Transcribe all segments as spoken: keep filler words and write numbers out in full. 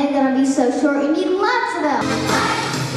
they're gonna be so short, you need lots of them.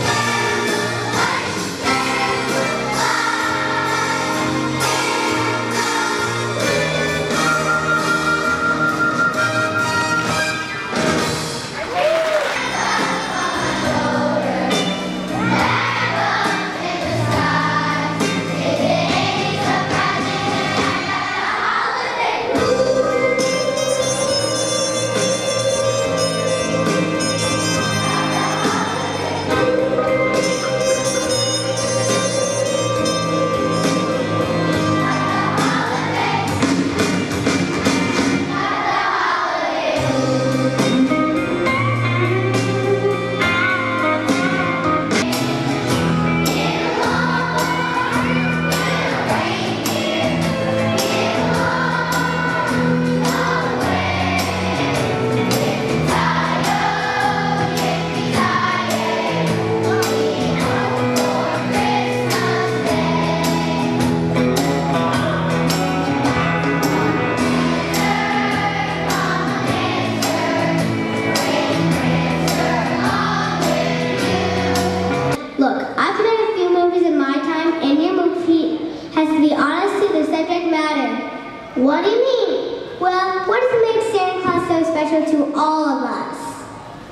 Look, I've made a few movies in my time, and your movie has to be honest to the subject matter. What do you mean? Well, what does it make Santa Claus so special to all of us?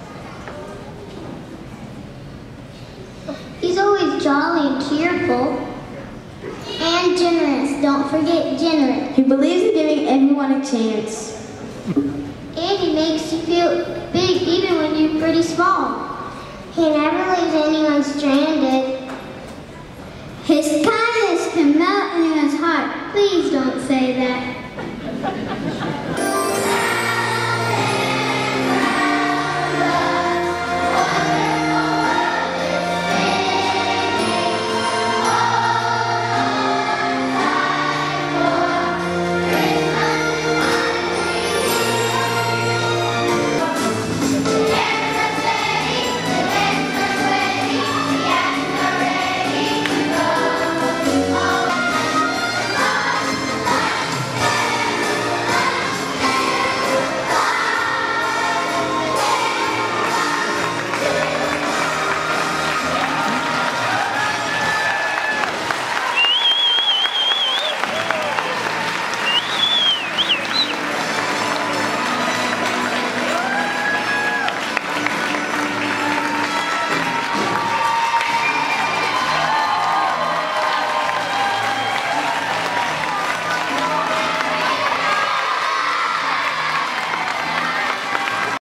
He's always jolly and cheerful. And generous. Don't forget generous. He believes in giving everyone a chance. And he makes you feel big even when you're pretty small. He never leaves anyone stranded. His kindness can melt anyone's heart. Please don't say that.